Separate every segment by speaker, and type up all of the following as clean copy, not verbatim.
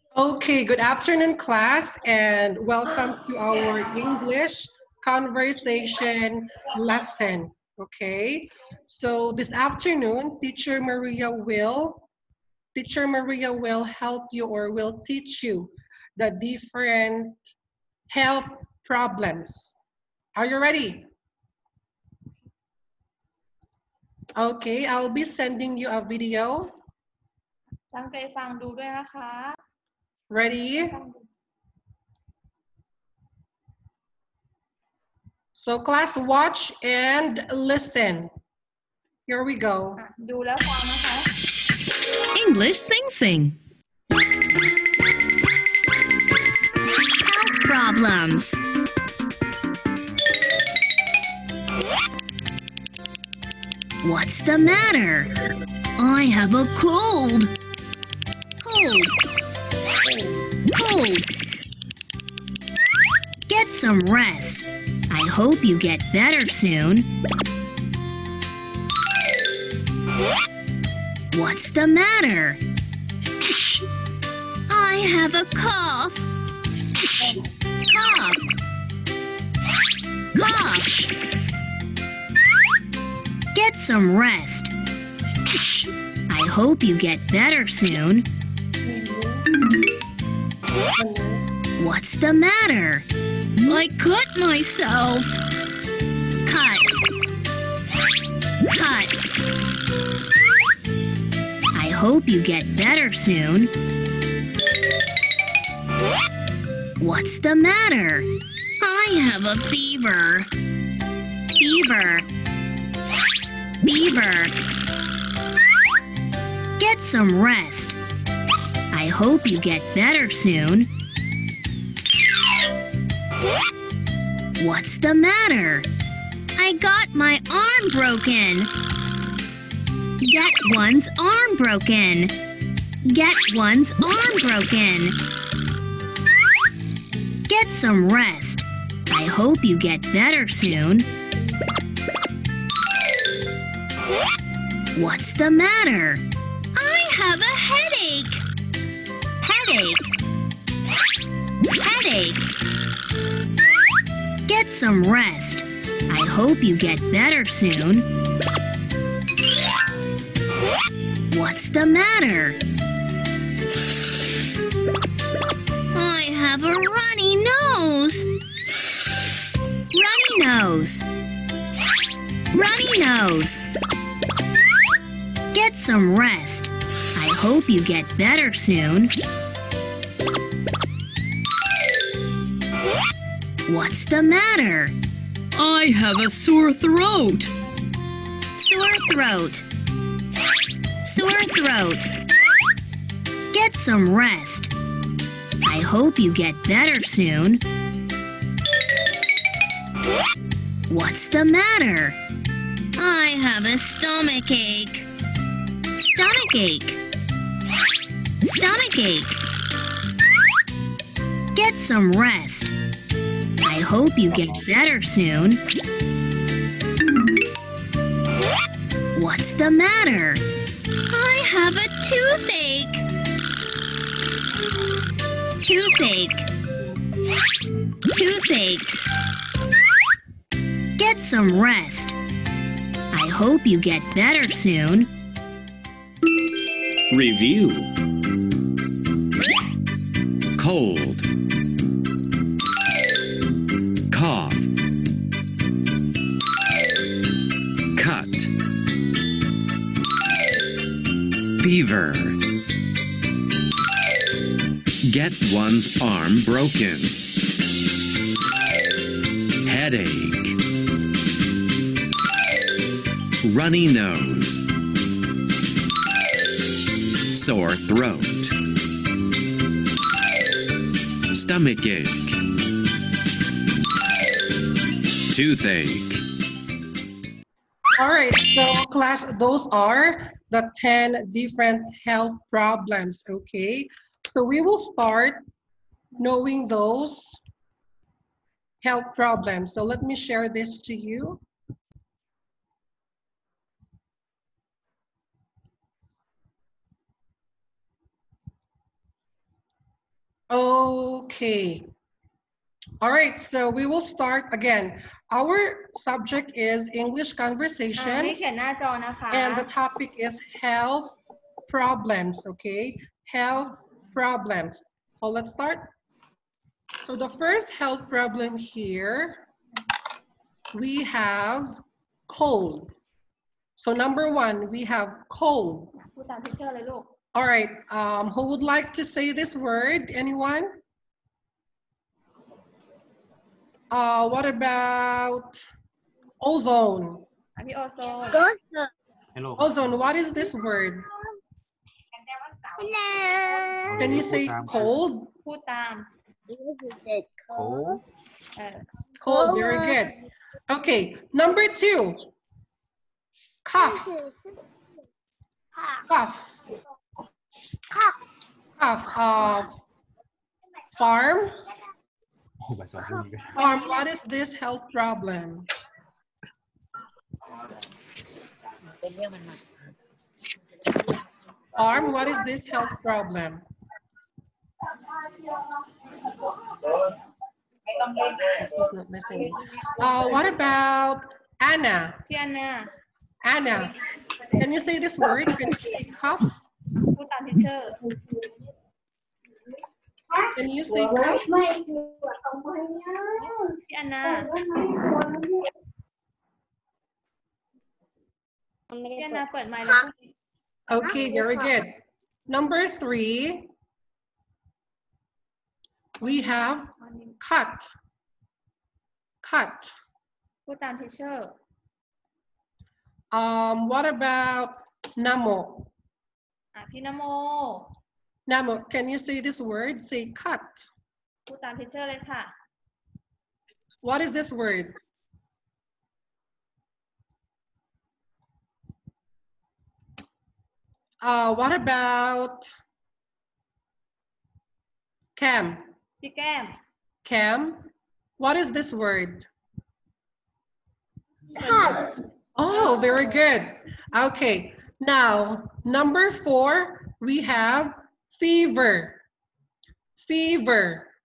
Speaker 1: Okay, good afternoon, class, and welcome to our English conversation lesson. Okay, so this afternoon, Teacher Maria will help you or will teach you the different health problems. Are you ready? Okay, I'll be sending you a video.
Speaker 2: ตั้งใจฟังดูด้วยนะคะ
Speaker 1: Ready? So class, watch and listen. Here we go.
Speaker 2: ดูแล้วฟังนะคะ
Speaker 3: English Sing Sing. Health problems. What's the matter? I have a cold. Cold. Get some rest. I hope you get better soon. What's the matter? I have a cough. Cough. Get some rest. I hope you get better soon. What's the matter? I cut myself. Cut. I hope you get better soon. What's the matter? I have a fever. Get some rest. I hope you get better soon. What's the matter? I got my arm broken. Get one's arm broken. Get some rest. I hope you get better soon. What's the matter? I have a headache. Get some rest. I hope you get better soon. What's the matter? I have a runny nose. Get some rest. I hope you get better soon. What's the matter?
Speaker 4: I have a sore throat.
Speaker 3: Sore throat. Get some rest. I hope you get better soon. What's the matter? I have a stomachache. Get some rest. I hope you get better soon. What's the matter? I have a toothache. Get some rest. I hope you get better soon.
Speaker 5: Review. Cold. Cough. Cut. Fever. Get one's arm broken. Headache. Runny nose. Sore throat. Stomachache. Toothache.
Speaker 1: All right, so class, those are the 10 different health problems, okay? So we will start knowing those health problems. So let me share this to you. Okay. All right, so we will start again. Our subject is English
Speaker 2: ให้
Speaker 1: conversation
Speaker 2: เขียนหน้าจอนะคะ
Speaker 1: and the topic is health problems, okay? Health problems. So let's start. So the first health problem here, we have cold. So number one, we have cold.
Speaker 2: พูดตามที่เชื่อเลยลูก
Speaker 1: All right, who would like to say this word? Anyone? What about ozone?
Speaker 2: พี่โอโซน
Speaker 1: Ozone, what is this word? Can you say cold?
Speaker 2: พูดตาม
Speaker 6: Cold.
Speaker 2: เออ
Speaker 1: Cold, very good. Okay, number two. Cough. Cough. Cough. Farm. Farm, what is this health problem? Farm, what is this health problem? He's not listening. What about Anna?
Speaker 2: พี่อันนา
Speaker 1: Anna, can you say this word? Can you say cough?
Speaker 2: พูดตามที่เชื่อ
Speaker 1: Can you say cough?
Speaker 2: พี่อันนา พี่อันนาเปิดไมค์แล้วพูด
Speaker 1: Okay, very good. Number three, we have cut. Cut.
Speaker 2: พูดตามที่เชื่อ
Speaker 1: What about Namo?
Speaker 2: พี่นโม
Speaker 1: Namo, can you say this word? Say cut.
Speaker 2: พูดตามที่เชื่อเลยค่ะ
Speaker 1: What is this word? What about Cam?
Speaker 2: พี่แก้ม
Speaker 1: Cam, what is this word? Oh, very good. Okay, now number four, we have fever. Fever.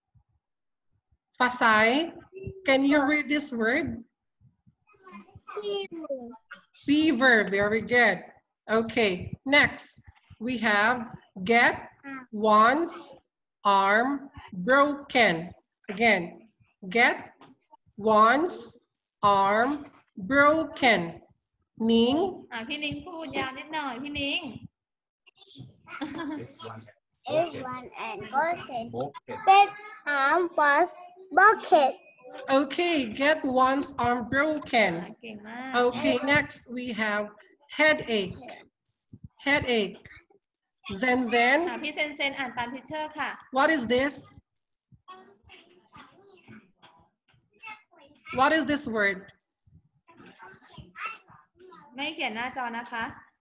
Speaker 1: Fasai, can you read this word? Fever, very good. Okay, next we have get one's arm broken. Again, get one's arm broken. Ning,
Speaker 2: พี่นิ้งพูดยาวนิดหน่อยพี่นิ้ง
Speaker 7: Everyone and bucket. Set arm was bucket.
Speaker 1: okay, get one's arm broken.
Speaker 2: เก่งมาก
Speaker 1: Okay, next we have headache. Headache. Zen Zen,
Speaker 2: พี่เซนเซนอ่านตามที่เชื่อค่ะ
Speaker 1: what is this? What is this word?
Speaker 2: ไม่เขียนหน้าจอนะคะ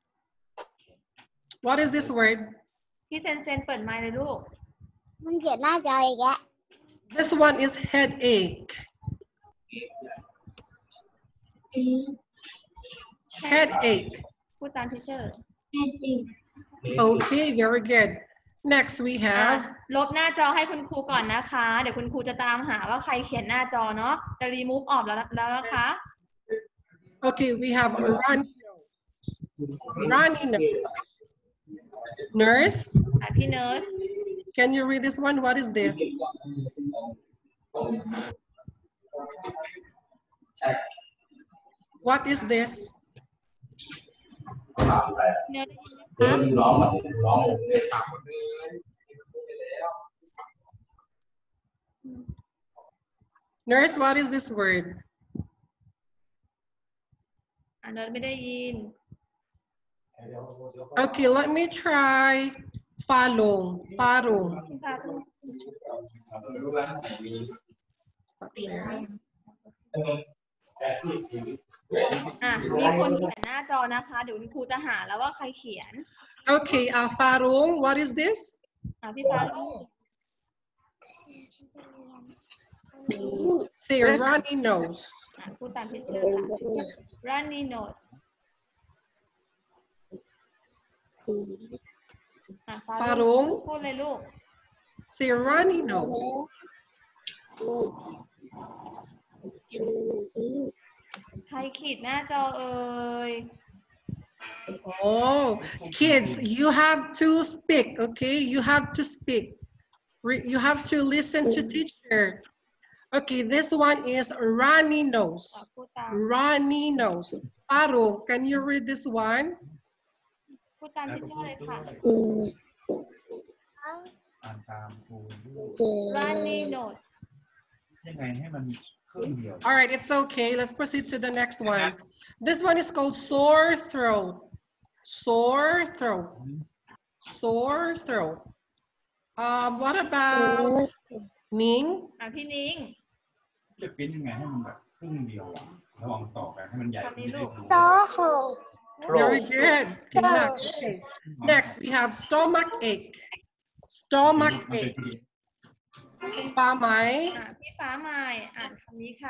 Speaker 1: What is this word?
Speaker 2: พี่เซนเซนเปิดไมค์เลยลูก
Speaker 7: มันเขียนหน้าจออีกแล้ว
Speaker 1: This one is headache. Headache.
Speaker 2: พูดตามที่เชื่อ
Speaker 1: Okay, very good. Next we have
Speaker 2: ลบหน้าจอให้คุณครูก่อนนะคะ เดี๋ยวคุณครูจะตามหาว่าใครเขียนหน้าจอเนาะ จะรีมูฟออกแล้วนะคะ
Speaker 1: okay, we have runny nose. Runny nose. Nurse,
Speaker 2: พี่เนิร์ส
Speaker 1: can you read this one? What is this? What is this?
Speaker 2: เนิร์สได้ยินไหมคะ
Speaker 1: Nurse, what is this word?
Speaker 2: เนิร์สไม่ได้ยิน
Speaker 1: Okay, let me try Falung. Falung.
Speaker 2: มีคนเขียนหน้าจอนะคะ เดี๋ยวคุณครูจะหาแล้วว่าใครเขียน
Speaker 1: Okay, Farung, what is this?
Speaker 2: พี่ฟ้าลูก
Speaker 1: Say runny nose.
Speaker 2: พูดตามที่เชื่อค่ะ runny nose ฟ้าลูก
Speaker 1: Farung,
Speaker 2: พูดเลยลูก
Speaker 1: Say runny nose.
Speaker 2: ใครขีดหน้าจอเอ่ย
Speaker 1: Oh, kids, you have to speak, okay? You have to speak. You have to listen to teacher. Okay, this one is runny nose.
Speaker 2: พูดตาม
Speaker 1: Runny nose. Paro, can you read this one?
Speaker 2: พูดตามที่ช่อเลยค่ะ
Speaker 8: อ่านตามครู
Speaker 2: runny nose
Speaker 8: ยังไงให้มันครึ่งเดียว
Speaker 1: All right, it's okay. Let's proceed to the next one. This one is called sore throat. Sore throat. Sore throat. What about Ning?
Speaker 2: พี่นิ้ง
Speaker 8: จะเป็นยังไงให้มันแบบครึ่งเดียวอะลองต่อกันให้มันใหญ่
Speaker 2: คำนี้ลูก
Speaker 1: Very good. Good luck. Okay. Next, we have stomach ache. Stomach ache. Pamay.
Speaker 2: พี่ฟ้าใหม่อ่านคำนี้ค่ะ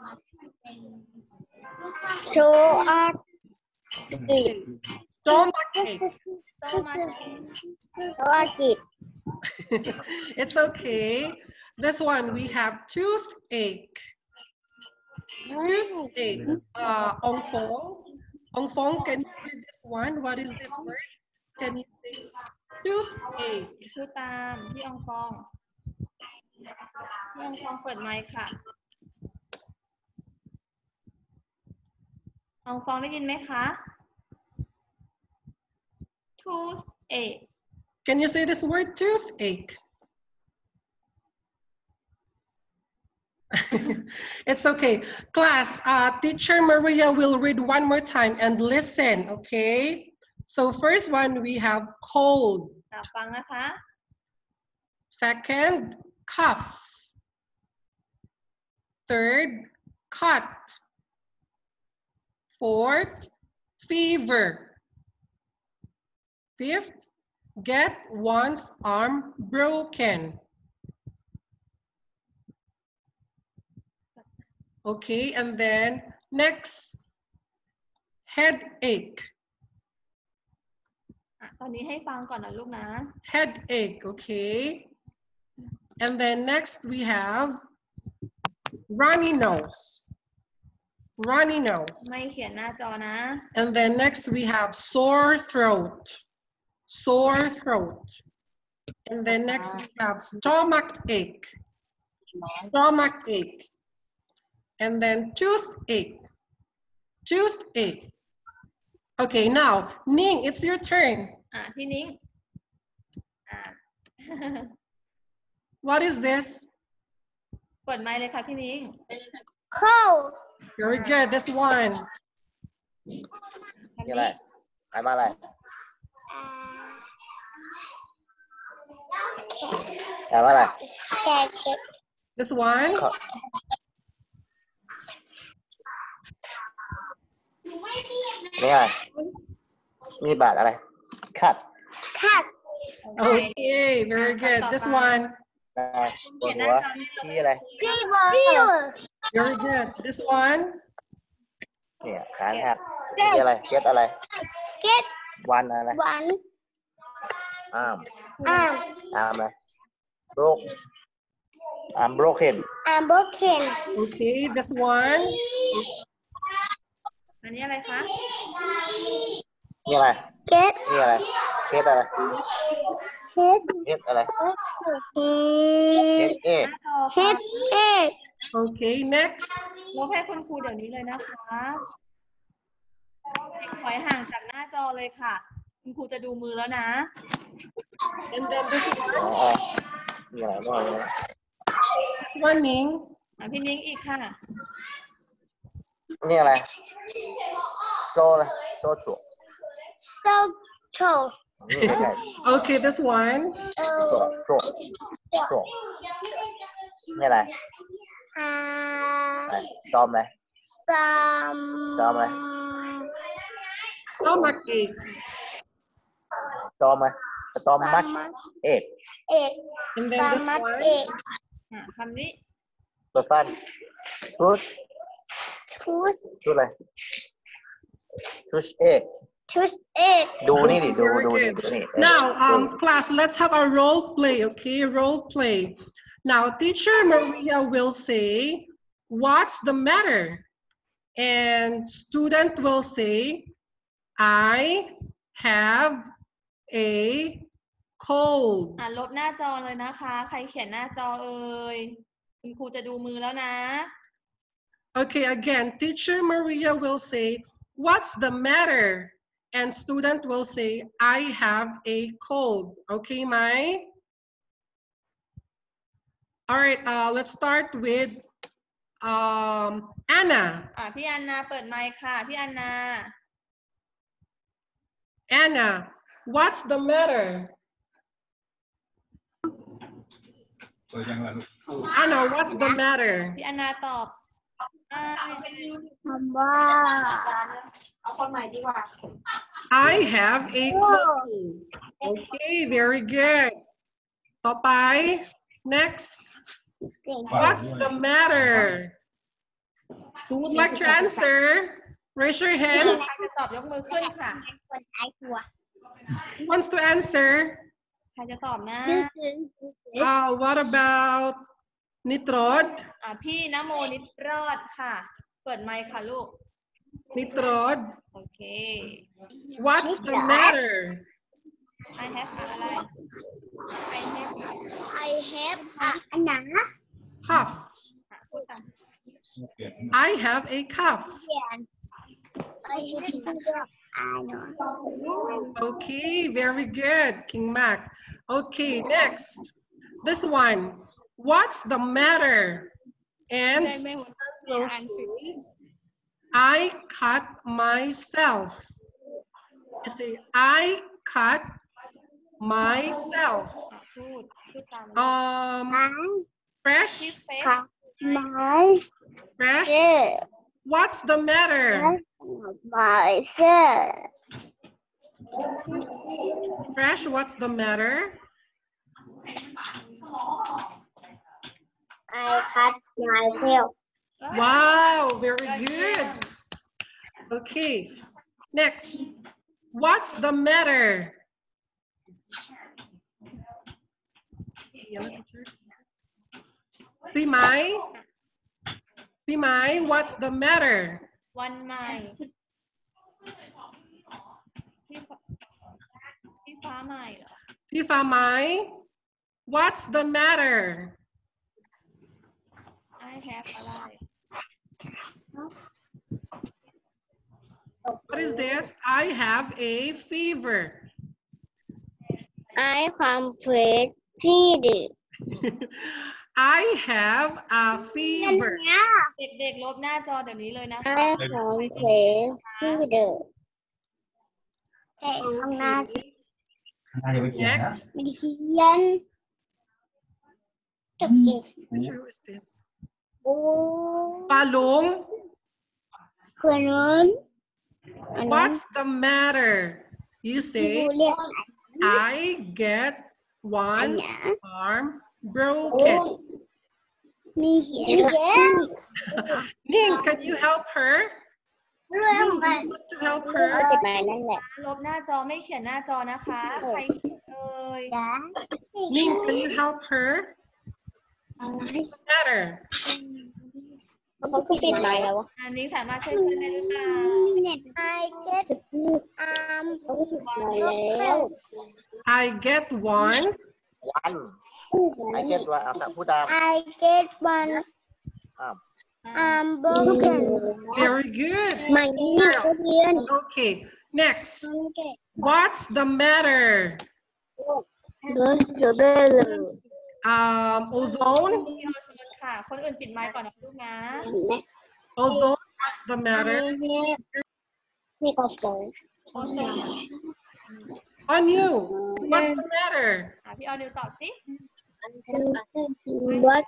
Speaker 1: Stomach ache.
Speaker 2: โตมาเท
Speaker 1: It's okay. This one, we have toothache. Toothache. Ong Fong. Ong Fong, can you read this one? What is this word? Can you say toothache?
Speaker 2: พูดตามพี่อองฟองพี่อองฟองเปิดไมค์ค่ะอองฟองได้ยินไหมคะ toothache
Speaker 1: Can you say this word toothache? It's okay. Class, teacher Maria will read one more time and listen, okay? So first one, we have cold.
Speaker 2: ฟังนะคะ
Speaker 1: Second, cough. Third, cut. Fourth, fever. Fifth, get one's arm broken. Okay, and then next, headache.
Speaker 2: ตอนนี้ให้ฟังก่อนนะลูกนะ
Speaker 1: Headache, okay. And then next we have runny nose. Runny nose.
Speaker 2: ไม่เขียนหน้าจอนะ
Speaker 1: And then next we have sore throat. Sore throat. And then next we have stomach ache. Stomach ache. And then toothache. Toothache. Okay, now, Ning, it's your turn.
Speaker 2: พี่นิ้ง
Speaker 1: What is this?
Speaker 2: เปิดไมค์เลยค่ะพี่นิ้ง
Speaker 1: Very good, this one.
Speaker 2: คำ
Speaker 9: นี่อะไร
Speaker 2: นี้
Speaker 9: อ่านมาอะไรอ่านมาอะไร
Speaker 1: This one.
Speaker 9: นี่อะไรมีบาทอะไร คัด
Speaker 1: Okay, very good. This one.
Speaker 9: ปวดหัวที่อะไร
Speaker 1: Very good. This one.
Speaker 9: เนี่ยขานหักที่อะไรเก็ตอะไร วันอะไร อาร์มอะไร broke arm broken
Speaker 1: Okay, this one.
Speaker 2: อันนี้อะไรคะ
Speaker 9: นี่อะไรนี่อะไรเก็ตอะไรเก็ตอะไรเก็ตเอ
Speaker 2: หน้าจอค่ะ
Speaker 1: Okay, next.
Speaker 2: ลบให้คุณครูเดี๋ยวนี้เลยนะคะถอยห่างจากหน้าจอเลยค่ะ คุณครูจะดูมือแล้วนะ
Speaker 1: And then this
Speaker 9: อ๋อ
Speaker 1: one.
Speaker 9: นี่อะไรไม่รู้
Speaker 1: This one, Ning.
Speaker 2: พี่นิ้งอีกค่ะ
Speaker 9: นี่อะไรโซ่อะไรโซ่จุนี่ไม่ใช่
Speaker 1: Okay, this one.
Speaker 9: โซ่นี่อะไรสตอมอะไรสตอมอะไร
Speaker 1: Stomach ache.
Speaker 9: สตอมอะไรสตอมมัชเอก
Speaker 1: And then this one.
Speaker 2: คำนี้
Speaker 9: เปิดฟันชุดอะไรชุดเอก
Speaker 7: toothache.
Speaker 9: ดูนี่ดิดู
Speaker 1: Very
Speaker 9: ดูนี่
Speaker 1: good.
Speaker 9: ดูนี่
Speaker 1: Now, class, let's have a role play, okay? Role play. Now, teacher Maria will say, "What's the matter?" And student will say, "I have a cold."
Speaker 2: ลบหน้าจอเลยนะคะ ใครเขียนหน้าจอเอ่ยคุณครูจะดูมือแล้วนะ
Speaker 1: Okay, again, teacher Maria will say, "What's the matter?" And student will say, "I have a cold." Okay, Mai? All right, let's start with Anna.
Speaker 2: พี่อันนาเปิดไมค์ค่ะ พี่อันนา
Speaker 1: Anna, what's the matter?
Speaker 8: เปิดยังไงลูก
Speaker 1: Anna, what's the matter?
Speaker 2: พี่อันนาตอบ
Speaker 7: คำว่า
Speaker 2: เอาคนใหม่ดีกว่า
Speaker 1: I have a cold. Okay, very good. ต่อไป next. What's the matter? Who would like to answer? Raise your hand.
Speaker 2: ใครจะตอบยกมือขึ้นค่ะ
Speaker 7: คนไอ้ตัว
Speaker 1: Who wants to answer?
Speaker 2: ใครจะตอบนะ
Speaker 1: What about Nitrod?
Speaker 2: พี่นโมนิดรอดค่ะ เปิดไมค์ค่ะลูก
Speaker 1: Nitrod,
Speaker 2: โอเค
Speaker 1: what's the matter?
Speaker 2: I have อะไร
Speaker 7: I have อันหนา
Speaker 1: Cough.
Speaker 2: พูดกัน
Speaker 1: I have a cough.
Speaker 7: I have
Speaker 1: Okay, very good, King Mac. Okay, next. This one. What's the matter? And will say, I cut myself. You say, I cut myself.
Speaker 2: พูดตาม
Speaker 1: Fresh?
Speaker 2: พี่เฟซ
Speaker 1: Fresh? What's the matter? Fresh, what's the matter?
Speaker 7: I cut myself.
Speaker 1: Wow, very good. Okay, next. What's the matter? Timai, what's the matter?
Speaker 2: วันใหม่พี่ฟ้าใหม่เหรอ
Speaker 1: Tifamai, what's the matter?
Speaker 2: I have อะไร
Speaker 1: What is this? I have a fever.
Speaker 7: I completed.
Speaker 1: I have a fever.
Speaker 2: เด็กๆลบหน้าจอเดี๋ยวนี้เลยนะคะ
Speaker 7: I completed. Okay, không na
Speaker 8: น่าจะไปเขียนนะ
Speaker 1: Next.
Speaker 7: mình hiên. Thực hiện.
Speaker 1: Which who is this?
Speaker 7: Ô.
Speaker 1: Palong,
Speaker 7: Khuẩn.
Speaker 1: what's the matter? You say, I get one arm broken.
Speaker 7: Mình hiên.
Speaker 1: Ning, can you help her? Ning, do you want to help her?
Speaker 2: ลบหน้าจอไม่เขียนหน้าจอนะคะ ใครเอ่ย
Speaker 1: Ning, can you help her? What's the matter?
Speaker 7: เขาคือปิดไมค์แล้ว
Speaker 2: อันนี้สามารถช่วยเพื่อนได้หรือเปล่า
Speaker 7: I get
Speaker 1: I get one.
Speaker 9: วันไอเก็ตว่าเอาแต่พูดตาม
Speaker 7: I get one
Speaker 9: อ้าว
Speaker 7: broken.
Speaker 1: Very good.
Speaker 7: ไม่เรียน
Speaker 1: Okay, next. What's the matter? Ozone?
Speaker 2: พี่โอโซนค่ะ คนอื่นปิดไมค์ก่อนนะลูกนะ
Speaker 1: Ozone, what's the matter?
Speaker 7: มีกาแฟ
Speaker 2: โอโซน
Speaker 1: On you, what's the matter?
Speaker 2: พี่ออนิวตอบสิ
Speaker 7: What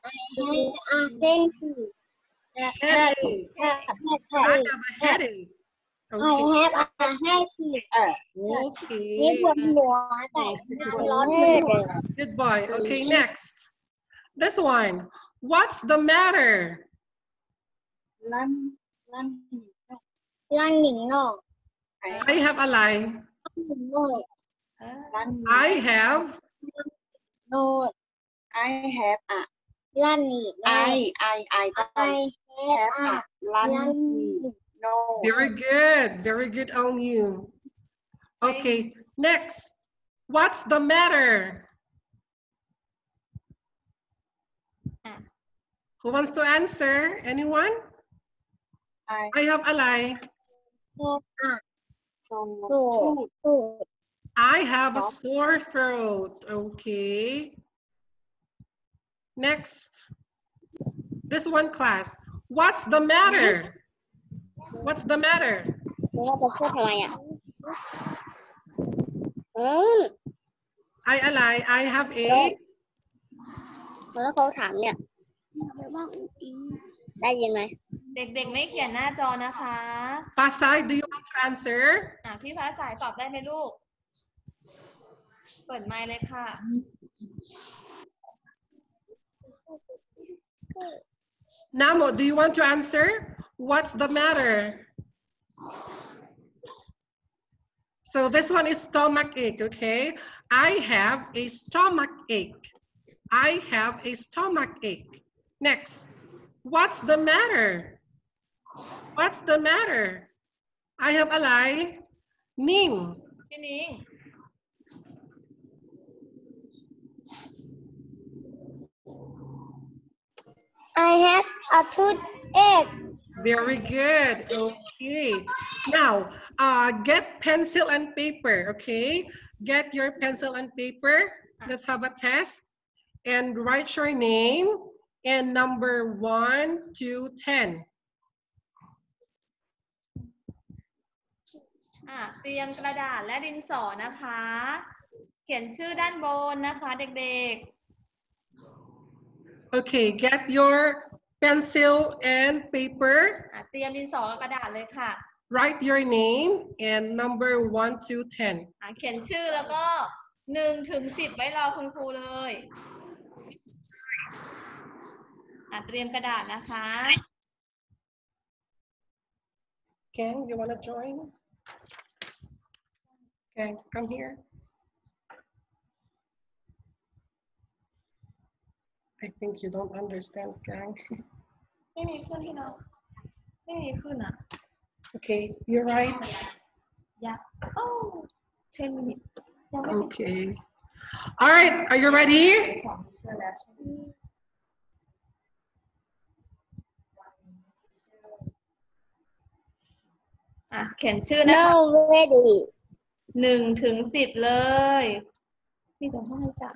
Speaker 1: Headache. I have a headache.
Speaker 7: I
Speaker 1: Okay.
Speaker 7: have a headache.
Speaker 1: Okay.
Speaker 7: นี่ปวดหัวแต่ร้อนเลย
Speaker 1: Good boy. Okay, next. This one. What's the matter?
Speaker 7: ร้อนหญิงนอก
Speaker 1: I haveอะไร
Speaker 7: note
Speaker 2: เออ
Speaker 1: I have
Speaker 7: note
Speaker 6: I have a
Speaker 7: running
Speaker 6: I
Speaker 7: I have a
Speaker 6: running no
Speaker 1: very good on you. Okay, next. What's the matter? Who wants to answer? Anyone? I haveอะไร
Speaker 6: so
Speaker 1: I have a sore throat. Okay. Next. This one class. What's the matter? What's the matter?
Speaker 7: เนี่ยไปพูดอะไรอ่ะ
Speaker 1: Iอะไร I have a
Speaker 7: แล้วเขาถามเนี่ยได้ยินไหม
Speaker 2: เด็กๆไม่เขียนหน้าจอนะคะ
Speaker 1: Pasay, do you want to answer?
Speaker 2: พี่ฟ้าสายตอบได้ไหมลูก เปิดไมค์เลยค่ะ
Speaker 1: Namo, do you want to answer? What's the matter? So this one is stomach ache, okay? I have a stomach ache. I have a stomach ache. Next, what's the matter? What's the matter? I have alai. Ning.
Speaker 2: พี่นิ้ง
Speaker 7: I have a toothache
Speaker 1: Very good. Okay. Now, get pencil and paper, okay? Get your pencil and paper. Let's have a test. And write your name and number 1 to 10.
Speaker 2: เตรียมกระดาษและดินสอนะคะ เขียนชื่อด้านบนนะคะเด็ก
Speaker 1: Okay, get your pencil and paper.
Speaker 2: ๆ เตรียมดินสอกับกระดาษเลยค่ะ
Speaker 1: Write your name and number 1 to 10.
Speaker 2: เขียนชื่อแล้วก็1 ถึง 10ไว้รอคุณครูเลย เตรียมกระดาษนะคะ
Speaker 1: Ken, you want to join? Okay, come here. I think you don't understand, Kang.
Speaker 2: ไม่มีขึ้นที่น้องไม่มีขึ้นอ่ะ
Speaker 1: Okay, you're right.
Speaker 2: 10 minutes ยังไม่
Speaker 1: Okay. All right, are you ready?
Speaker 2: เขียนชื่อนะคะ
Speaker 7: no ready
Speaker 2: 1 ถึง 10เลยมีแต่ห้องจ้ะ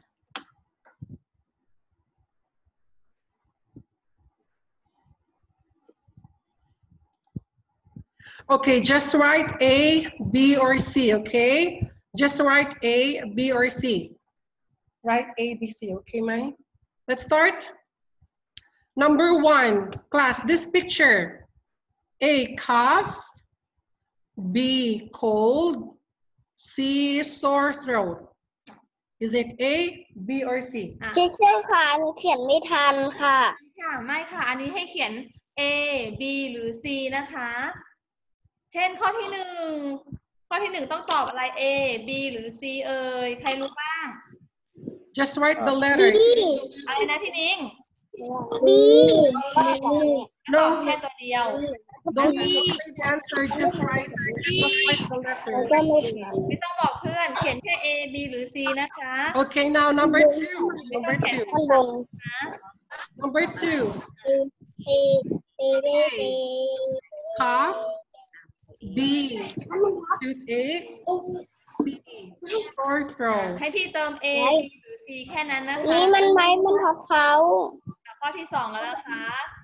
Speaker 1: Okay, just write A, B, or C, okay? Just write A, B, or C. Write A, B, C, okay, Mai? Let's start. Number 1, class, this picture. A, cough. B, cold. C, sore throat. Is it A, B, or C?
Speaker 7: ชิเชอร์ค่ะหนูเขียนไม่ทันค่ะ
Speaker 2: ไม่ค่ะ อันนี้ให้เขียน A B หรือ C นะคะ เช่นข้อที่ 1 ข้อที่ 1 ต้องตอบอะไร A B หรือ C เอ่ย ใครรู้บ้าง
Speaker 1: Just write the letter.
Speaker 7: B
Speaker 2: อะไรนะพี่นิ้ง
Speaker 7: B
Speaker 2: ตอบแค่ตัวเดียว
Speaker 1: Don't say the answer, just write the letter.
Speaker 7: ก็ไม่ทัน
Speaker 2: ไม่ต้องบอกเพื่อน เขียนแค่ A B หรือ C นะคะ
Speaker 1: Okay, now number 2. Number 2.
Speaker 7: ข้างบน
Speaker 1: Number 2.
Speaker 7: A B B
Speaker 1: Cough. B, toothache. C, sore throat.
Speaker 2: ให้พี่เติม A B หรือ C แค่นั้นนะคะ
Speaker 7: นี่มันไม้มันทับเขา
Speaker 2: ข้อที่ 2 แล้วนะคะ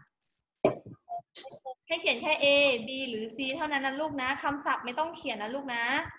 Speaker 2: ให้เขียนแค่ A B หรือ C เท่านั้นนะลูกนะคำศัพท์ไม่ต้องเขียนนะลูกนะ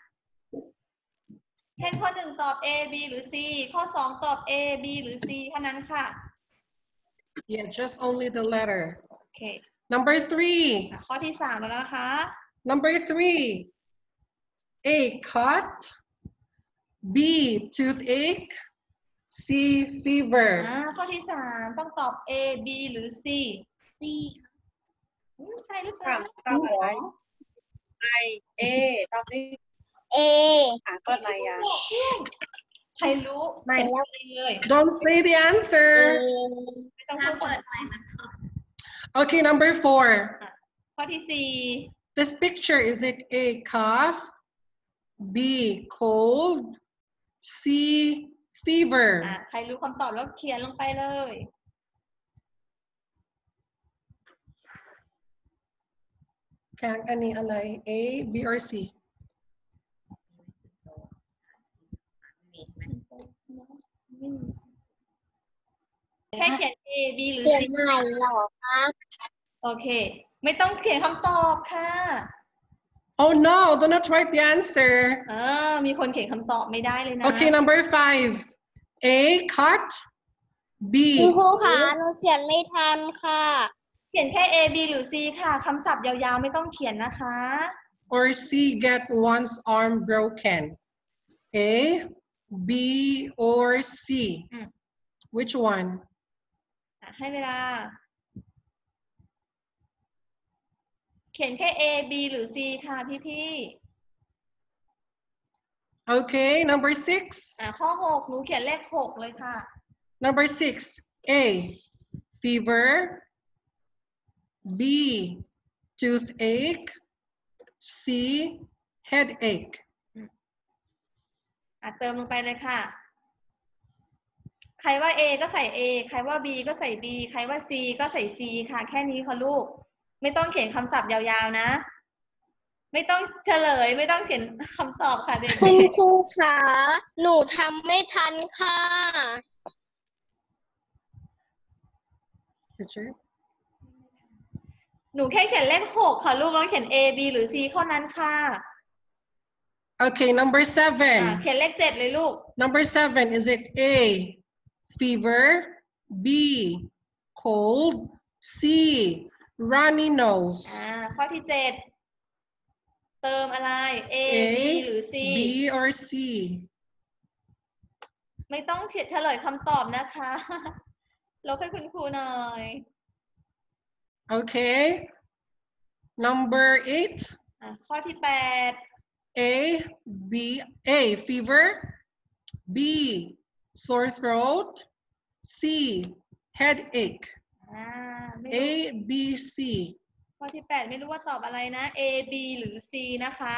Speaker 2: เช่นข้อ 1 ตอบ A B หรือ C ข้อ 2 ตอบ A B หรือ C เท่านั้นค่ะ
Speaker 1: Yeah, just only the letter.
Speaker 2: โอเค
Speaker 1: Number 3.
Speaker 2: ข้อที่ 3 แล้วนะคะ
Speaker 1: Number 3. A, cut. B, toothache. C, fever.
Speaker 2: ข้อที่ 3 ต้องตอบ A B หรือ C C ใช่หรือเปล่า
Speaker 6: A ตอบด้วย
Speaker 7: A
Speaker 6: ก็อะไรอ่ะ
Speaker 2: ใครรู้
Speaker 7: ไม่
Speaker 2: เขียนอะไรเลย
Speaker 1: Don't say the answer.
Speaker 2: ไม่ต้องพูดก่อน
Speaker 1: Okay, number 4.
Speaker 2: ข้อที่สี่
Speaker 1: This picture, is it A, cough, B, cold, C, fever?
Speaker 2: ใครรู้คำตอบแล้วเขียนลงไปเลย
Speaker 1: อันนี้อะไร A, B, or C?
Speaker 2: แค่เขียน A B หรือ
Speaker 7: เขีย
Speaker 2: C
Speaker 7: นใหม่หรอครับ
Speaker 2: โอเค ไม่ต้องเขียนคำตอบค่ะ
Speaker 1: Oh no, do not write the answer.
Speaker 2: มีคนเขียนคำตอบไม่ได้เลยนะ
Speaker 1: Okay, number 5. A, cut, B,
Speaker 7: คุณครูคะหนูเขียนไม่ทันค่ะ
Speaker 2: เขียนแค่ A B หรือ C ค่ะคำศัพท์ยาวๆไม่ต้องเขียนนะคะ
Speaker 1: or C, get one's arm broken. A, B, or C? Which one?
Speaker 2: ให้เวลา เขียนแค่ A B หรือ C ค่ะพี่
Speaker 1: Okay, number 6.
Speaker 2: ข้อ 6 หนูเขียนเลข 6 เลยค่ะ
Speaker 1: Number 6. A, fever, B, toothache, C, headache.
Speaker 2: เติมลงไปเลยค่ะ ใครว่า A ก็ใส่ A ใครว่า B ก็ใส่ B ใครว่า C ก็ใส่ C ค่ะ แค่นี้ค่ะลูก ไม่ต้องเขียนคำศัพท์ยาวๆนะ ไม่ต้องเฉลย ไม่ต้องเขียนคำตอบค่ะเด็ก
Speaker 7: คุณครูคะหนูทำไม่ทันค่ะ
Speaker 1: Picture.
Speaker 2: หนูแค่เขียนเลข 6 ค่ะลูกแล้วเขียน A B หรือ C เท่านั้นค่ะ
Speaker 1: Okay, number 7.
Speaker 2: เขียนเลข 7 เลยลูก
Speaker 1: Number 7, is it A, fever, B, cold, C, runny nose?
Speaker 2: ข้อที่ 7 เติมอะไร A B หรือ C
Speaker 1: B, or C?
Speaker 2: ไม่ต้องเฉลยคำตอบนะคะ ลบให้คุณครูหน่อย
Speaker 1: Okay. Number 8.
Speaker 2: ข้อที่
Speaker 1: A, B, A, fever, B, sore throat, C, headache.
Speaker 2: 8 ไม่รู้
Speaker 1: A, B, C.
Speaker 2: ข้อที่ 8 ไม่รู้ว่าตอบอะไรนะ A B หรือ C นะคะ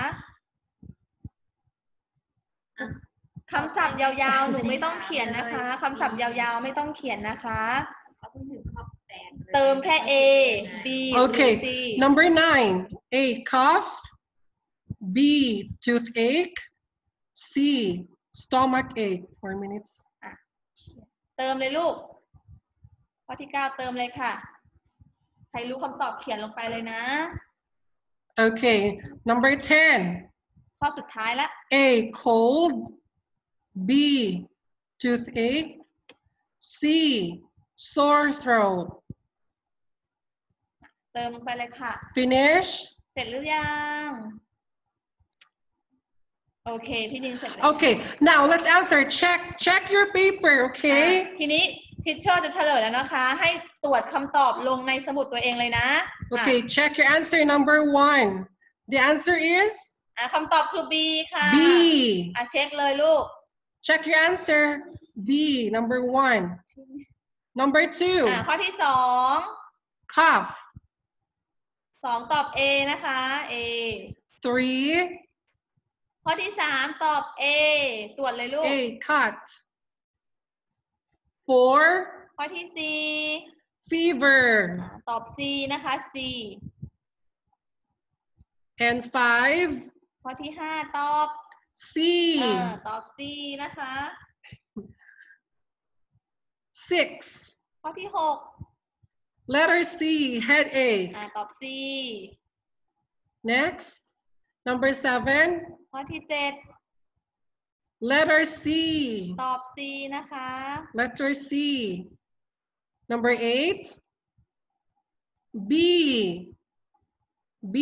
Speaker 2: คำศัพท์ยาวๆหนูไม่ต้องเขียนนะคะคำศัพท์ยาวๆไม่ต้องเขียนนะคะเติมแค่ A B หรือ
Speaker 1: Okay.
Speaker 2: C
Speaker 1: Number 9. A, cough, B, toothache, C, stomach ache. 4 minutes.
Speaker 2: เติมเลยลูกข้อที่ 9 เติมเลยค่ะใครรู้คำตอบเขียนลงไปเลยนะ
Speaker 1: Okay. Number 10.
Speaker 2: ข้อสุดท้ายละ
Speaker 1: A, cold, B, toothache, C, sore throat.
Speaker 2: เติมลงไปเลยค่ะ
Speaker 1: Finish?
Speaker 2: เสร็จหรือยังโอเคพี่ดินเสร็จแล้ว
Speaker 1: Okay. Now let's answer. Check your paper, okay?
Speaker 2: ทีนี้ทิชเชอร์จะเฉลยแล้วนะคะ ให้ตรวจคำตอบลงในสมุดตัวเองเลยนะ
Speaker 1: Okay, check your answer. Number 1. The answer is
Speaker 2: คำตอบคือ B ค่ะ
Speaker 1: B.
Speaker 2: เช็คเลยลูก
Speaker 1: Check your answer. B, number 1. Number 2.
Speaker 2: ข้อที่
Speaker 1: Cough.
Speaker 2: 2 ตอบ A นะคะ A
Speaker 1: 3.
Speaker 2: ข้อที่ 3 ตอบ A ตรวจเลยลูก
Speaker 1: A, cut. 4.
Speaker 2: ข้อที่
Speaker 1: Fever.
Speaker 2: 4 ตอบ C นะคะ C
Speaker 1: And 5.
Speaker 2: ข้อที่ 5 ตอบ
Speaker 1: C.
Speaker 2: ตอบ C นะคะ
Speaker 1: 6.
Speaker 2: ข้อที่
Speaker 1: Letter C, headache.
Speaker 2: 6 ตอบ C
Speaker 1: Next. Number 7.
Speaker 2: ข้อที่
Speaker 1: Letter C.
Speaker 2: 7 ตอบ C นะคะ
Speaker 1: Letter C. Number 8. B. B.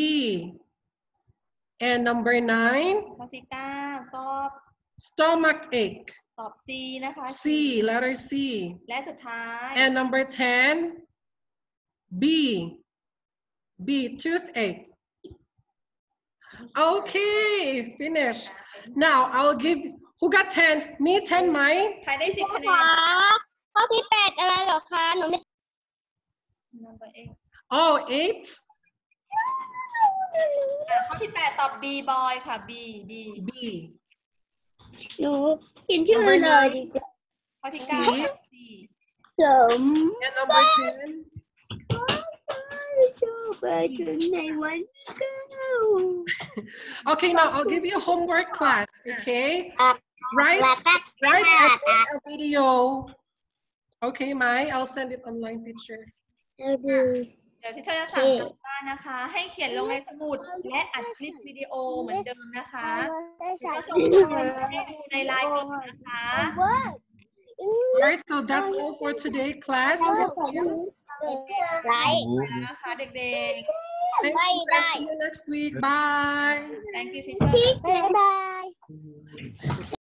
Speaker 1: And number 9.
Speaker 2: ข้อที่ 9 ตอบ
Speaker 1: Stomach ache.
Speaker 2: ตอบ C นะคะ
Speaker 1: C. Letter C.
Speaker 2: และสุดท้าย
Speaker 1: And number 10. B. B. Toothache. Okay, finish. Now I'll give. Who got 10? Me 10 ไหม
Speaker 2: ใครได้10 คะแนน
Speaker 7: ข้อที่8อะไรเหรอคะหนูไม่
Speaker 2: number 8
Speaker 1: Oh, 8.
Speaker 2: ข้อที่8ตอบ B boy ค่ะ B
Speaker 1: B.
Speaker 7: หนูเขียนชื่อเลยดีกว่า
Speaker 2: ข้อที่
Speaker 1: C
Speaker 2: 9 C
Speaker 7: สม
Speaker 1: And number 10.
Speaker 7: ชอบไปถึงในวันเก้า
Speaker 1: Okay, now I'll give you homework class. Okay, write and make a video. Okay, Mai, I'll send it online picture.
Speaker 2: เดี๋ยวที่เชอร์จะสั่งกลับบ้านนะคะ ให้เขียนลงในสมุดและอัดคลิปวิดีโอเหมือนเดิมนะคะจะส่งให้ดูในไลน์กลุ่มนะคะ
Speaker 1: Alright, so that's all for today, class.
Speaker 7: ไลฟ์
Speaker 2: นะคะเด็ก
Speaker 1: Thank you. See you next week. Bye.
Speaker 2: ๆ thank you teacher
Speaker 7: บ๊ายบาย